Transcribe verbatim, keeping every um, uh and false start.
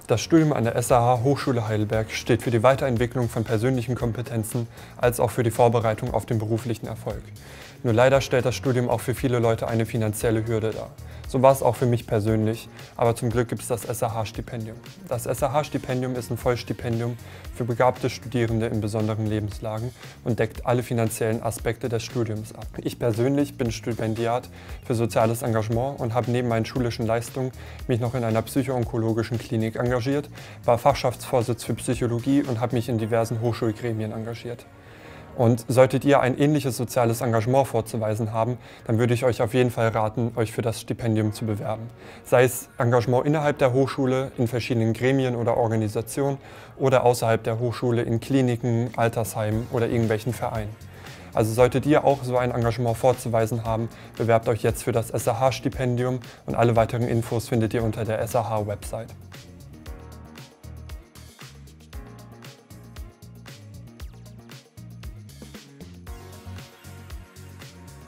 Das Studium an der S A H Hochschule Heidelberg steht für die Weiterentwicklung von persönlichen Kompetenzen als auch für die Vorbereitung auf den beruflichen Erfolg. Nur leider stellt das Studium auch für viele Leute eine finanzielle Hürde dar. So war es auch für mich persönlich, aber zum Glück gibt es das S A H-Stipendium. Das S A H-Stipendium ist ein Vollstipendium für begabte Studierende in besonderen Lebenslagen und deckt alle finanziellen Aspekte des Studiums ab. Ich persönlich bin Stipendiat für soziales Engagement und habe neben meinen schulischen Leistungen mich noch in einer psycho-onkologischen Klinik engagiert, war Fachschaftsvorsitz für Psychologie und habe mich in diversen Hochschulgremien engagiert. Und solltet ihr ein ähnliches soziales Engagement vorzuweisen haben, dann würde ich euch auf jeden Fall raten, euch für das Stipendium zu bewerben. Sei es Engagement innerhalb der Hochschule, in verschiedenen Gremien oder Organisationen oder außerhalb der Hochschule in Kliniken, Altersheimen oder irgendwelchen Vereinen. Also solltet ihr auch so ein Engagement vorzuweisen haben, bewerbt euch jetzt für das S A H-Stipendium und alle weiteren Infos findet ihr unter der S A H-Website.